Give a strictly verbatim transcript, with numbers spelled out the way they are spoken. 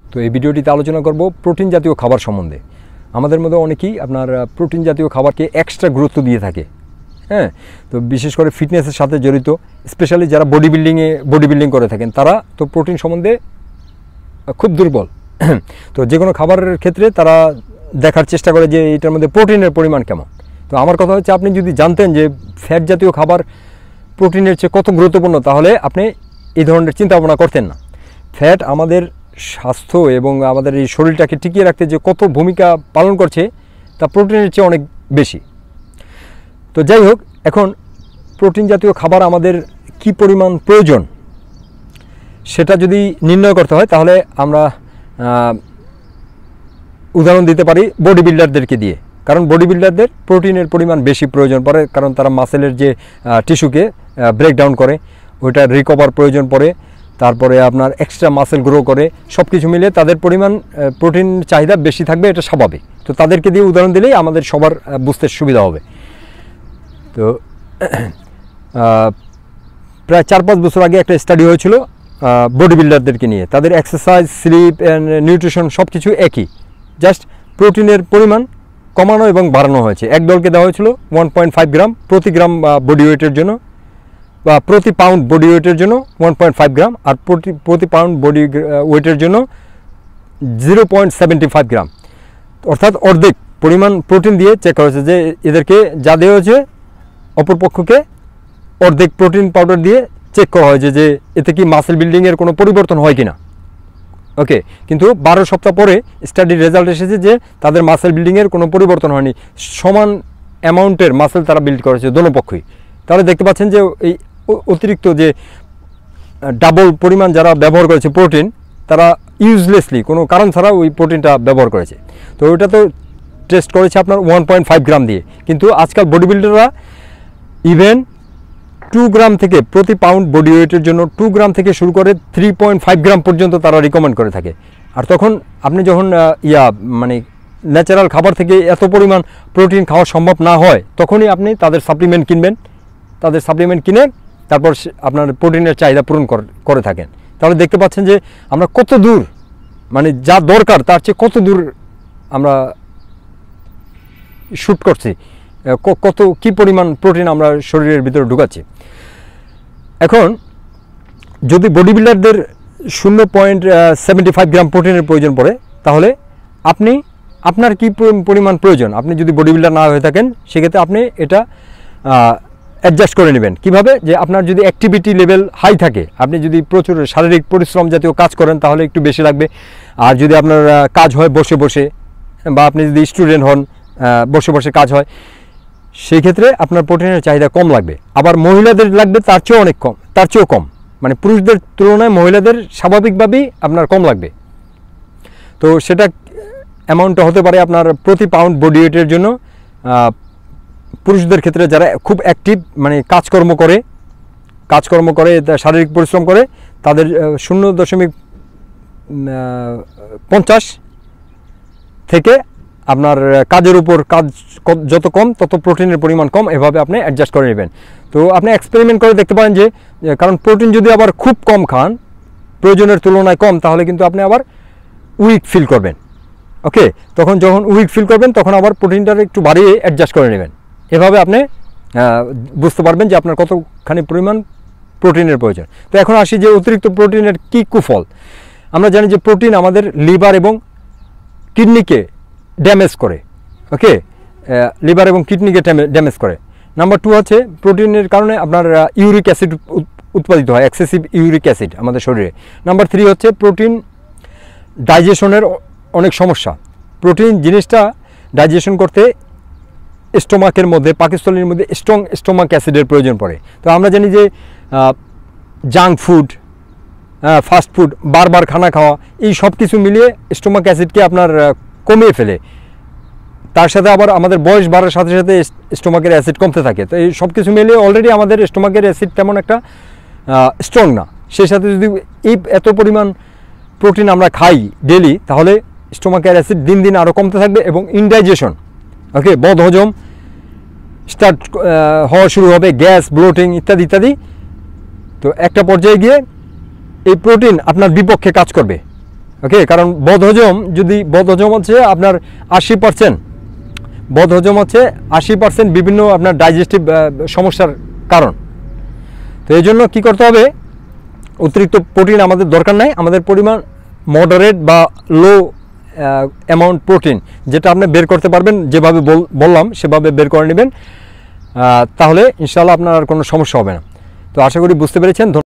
তো এই ভিডিওটিতে আলোচনা করব প্রোটিন জাতীয় খাবার সম্বন্ধে। আমাদের মধ্যে অনেকেই আপনার প্রোটিন জাতীয় খাবারকে এক্সট্রা গুরুত্ব দিয়ে থাকে, হ্যাঁ। তো বিশেষ করে ফিটনেসের সাথে জড়িত, স্পেশালি যারা বডি বিল্ডিংয়ে বডি বিল্ডিং করে থাকেন তারা তো প্রোটিন সম্বন্ধে খুব দুর্বল। তো যে কোনো খাবারের ক্ষেত্রে তারা দেখার চেষ্টা করে যে এটার মধ্যে প্রোটিনের পরিমাণ কেমন। তো আমার কথা হচ্ছে, আপনি যদি জানতেন যে ফ্যাট জাতীয় খাবার প্রোটিনের চেয়ে কত গুরুত্বপূর্ণ, তাহলে আপনি এই ধরনের চিন্তা ভাবনা করতেন না। ফ্যাট আমাদের স্বাস্থ্য এবং আমাদের এই শরীরটাকে টিকিয়ে রাখতে যে কত ভূমিকা পালন করছে তা প্রোটিনের চেয়ে অনেক বেশি। তো যাই হোক, এখন প্রোটিন জাতীয় খাবার আমাদের কি পরিমাণ প্রয়োজন সেটা যদি নির্ণয় করতে হয়, তাহলে আমরা উদাহরণ দিতে পারি বডি বিল্ডারদেরকে দিয়ে। কারণ বডি বিল্ডারদের প্রোটিনের পরিমাণ বেশি প্রয়োজন পড়ে, কারণ তারা মাসেলের যে টিস্যুকে ব্রেকডাউন করে ওইটা রিকভার প্রয়োজন পড়ে, তারপরে আপনার এক্সট্রা মাসেল গ্রো করে, সব কিছু মিলে তাদের পরিমাণ প্রোটিন চাহিদা বেশি থাকবে, এটা স্বাভাবিক। তো তাদেরকে দিয়ে উদাহরণ দিলেই আমাদের সবার বুঝতে সুবিধা হবে। তো প্রায় চার পাঁচ বছর আগে একটা স্টাডি হয়েছিল বডি বিল্ডারদেরকে নিয়ে। তাদের এক্সারসাইজ, স্লিপ অ্যান্ড নিউট্রিশন সব কিছু একই, জাস্ট প্রোটিনের পরিমাণ কমানো এবং বাড়ানো হয়েছে। এক দলকে দেওয়া হয়েছিল ওয়ান পয়েন্ট ফাইভ গ্রাম প্রতি গ্রাম বডি ওয়েটের জন্য, বা প্রতি পাউন্ড বডি ওয়েটের জন্য ওয়ান পয়েন্ট ফাইভ গ্রাম, আর প্রতি প্রতি পাউন্ড বডি ওয়েটের জন্য zero point seventy five gram, অর্থাৎ অর্ধেক পরিমাণ প্রোটিন দিয়ে চেক করা হয়েছে। যে এদেরকে যা দেওয়া হয়েছে অপরপক্ষকে অর্ধেক প্রোটিন পাউডার দিয়ে চেক করা হয়েছে যে এতে কি মাসেল বিল্ডিংয়ের কোনো পরিবর্তন হয় কি না। ওকে, কিন্তু বারো সপ্তাহ পরে স্টাডির রেজাল্ট এসেছে যে তাদের মাসেল বিল্ডিংয়ের কোনো পরিবর্তন হয়নি, সমান অ্যামাউন্টের মাসেল তারা বিল্ড করেছে দোনো পক্ষই। তাহলে দেখতে পাচ্ছেন যে এই অতিরিক্ত যে ডাবল পরিমাণ যারা ব্যবহার করেছে প্রোটিন, তারা ইউজলেসলি কোনো কারণ ছাড়া ওই প্রোটিনটা ব্যবহার করেছে। তো ওইটা তো টেস্ট করেছে আপনার ওয়ান পয়েন্ট ফাইভ গ্রাম দিয়ে, কিন্তু আজকাল বডি বিল্ডাররা ইভেন টু গ্রাম থেকে প্রতি পাউন্ড বডি ওয়েটের জন্য টু গ্রাম থেকে শুরু করে থ্রি পয়েন্ট ফাইভ গ্রাম পর্যন্ত তারা রিকমেন্ড করে থাকে। আর তখন আপনি যখন ইয়া মানে ন্যাচারাল খাবার থেকে এত পরিমাণ প্রোটিন খাওয়া সম্ভব না হয়, তখনই আপনি তাদের সাপ্লিমেন্ট কিনবেন, তাদের সাপ্লিমেন্ট কিনে তারপর আপনার প্রোটিনের চাহিদা পূরণ করে থাকেন। তাহলে দেখতে পাচ্ছেন যে আমরা কত দূর, মানে যা দরকার তার চেয়ে কত দূর আমরা শ্যুট করছি, কত কি পরিমাণ প্রোটিন আমরা শরীরের ভিতরে ঢুকাচ্ছি। এখন যদি বডি বিল্ডারদের শূন্য পয়েন্ট সেভেন্টি ফাইভ গ্রাম প্রোটিনের প্রয়োজন পড়ে, তাহলে আপনি আপনার কি পরিমাণ প্রয়োজন, আপনি যদি বডি বিল্ডার না হয়ে থাকেন সেক্ষেত্রে আপনি এটা অ্যাডজাস্ট করে নেবেন। কিভাবে? যে আপনার যদি অ্যাক্টিভিটি লেভেল হাই থাকে, আপনি যদি প্রচুর শারীরিক পরিশ্রম জাতীয় কাজ করেন তাহলে একটু বেশি লাগবে। আর যদি আপনার কাজ হয় বসে বসে, বা আপনি যদি স্টুডেন্ট হন বসে বসে কাজ হয়, সেই ক্ষেত্রে আপনার প্রোটিনের চাহিদা কম লাগবে। আবার মহিলাদের লাগবে তার চেয়েও অনেক কম, তার চেয়েও কম, মানে পুরুষদের তুলনায় মহিলাদের স্বাভাবিকভাবেই আপনার কম লাগবে। তো সেটা অ্যামাউন্টটা হতে পারে আপনার প্রতি পাউন্ড বডি ওয়েটের জন্য পুরুষদের ক্ষেত্রে যারা খুব অ্যাক্টিভ, মানে কাজকর্ম করে কাজকর্ম করে শারীরিক পরিশ্রম করে, তাদের শূন্য দশমিক পঞ্চাশ থেকে আপনার কাজের উপর কাজ যত কম তত প্রোটিনের পরিমাণ কম, এভাবে আপনি অ্যাডজাস্ট করে নেবেন। তো আপনি এক্সপেরিমেন্ট করে দেখতে পারেন যে, কারণ প্রোটিন যদি আবার খুব কম খান, প্রয়োজনের তুলনায় কম, তাহলে কিন্তু আপনি আবার উইক ফিল করবেন। ওকে, তখন যখন উইক ফিল করবেন তখন আবার প্রোটিনটা একটু বাড়িয়ে অ্যাডজাস্ট করে নেবেন। এভাবে আপনি বুঝতে পারবেন যে আপনার কতখানি পরিমাণ প্রোটিনের প্রয়োজন। তো এখন আসি যে অতিরিক্ত প্রোটিনের কী কুফল। আমরা জানি যে প্রোটিন আমাদের লিভার এবং কিডনিকে ড্যামেজ করে। ওকে, লিভার এবং কিডনিকে ড্যামেজ করে। নাম্বার টু হচ্ছে প্রোটিনের কারণে আপনার ইউরিক অ্যাসিড উৎপাদিত হয়, এক্সেসিভ ইউরিক অ্যাসিড আমাদের শরীরে। নাম্বার থ্রি হচ্ছে প্রোটিন ডাইজেশনের অনেক সমস্যা। প্রোটিন জিনিসটা ডাইজেশন করতে স্টোমাকের মধ্যে, পাকস্থলীর মধ্যে স্ট্রং স্টোমাক অ্যাসিডের প্রয়োজন পড়ে। তো আমরা জানি যে জাঙ্ক ফুড, ফাস্ট ফুড, বারবার খানা খাওয়া, এই সব কিছু মিলিয়ে স্টোমাক অ্যাসিডকে আপনার কমিয়ে ফেলে। তার সাথে আবার আমাদের বয়স বাড়ার সাথে সাথে স্টোমাকের অ্যাসিড কমতে থাকে। তো এই সব কিছু মিলিয়ে অলরেডি আমাদের স্টোমাকের অ্যাসিড তেমন একটা স্ট্রং না, সেই সাথে যদি এই এত পরিমাণ প্রোটিন আমরা খাই ডেলি, তাহলে স্টোমাকের অ্যাসিড দিন দিন আরও কমতে থাকবে এবং ইনডাইজেশন, ওকে, বদহজম স্টার্ট হওয়া শুরু হবে, গ্যাস, ব্লোটিং ইত্যাদি ইত্যাদি। তো একটা পর্যায়ে গিয়ে এই প্রোটিন আপনার বিপক্ষে কাজ করবে। ওকে, কারণ বদহজম যদি বদহজম হচ্ছে আপনার আশি পার্সেন্ট বদহজম হচ্ছে আশি পার্সেন্ট বিভিন্ন আপনার ডাইজেস্টিভ সমস্যার কারণ। তো এই জন্য কী করতে হবে, অতিরিক্ত প্রোটিন আমাদের দরকার নাই, আমাদের পরিমাণ মডারেট বা লো অ্যামাউন্ট প্রোটিন যেটা আপনি বের করতে পারবেন, যেভাবে বললাম সেভাবে বের করে নেবেন, তাহলে ইনশাআল্লাহ আপনার আর কোনো সমস্যা হবে না। তো আশা করি বুঝতে পেরেছেন।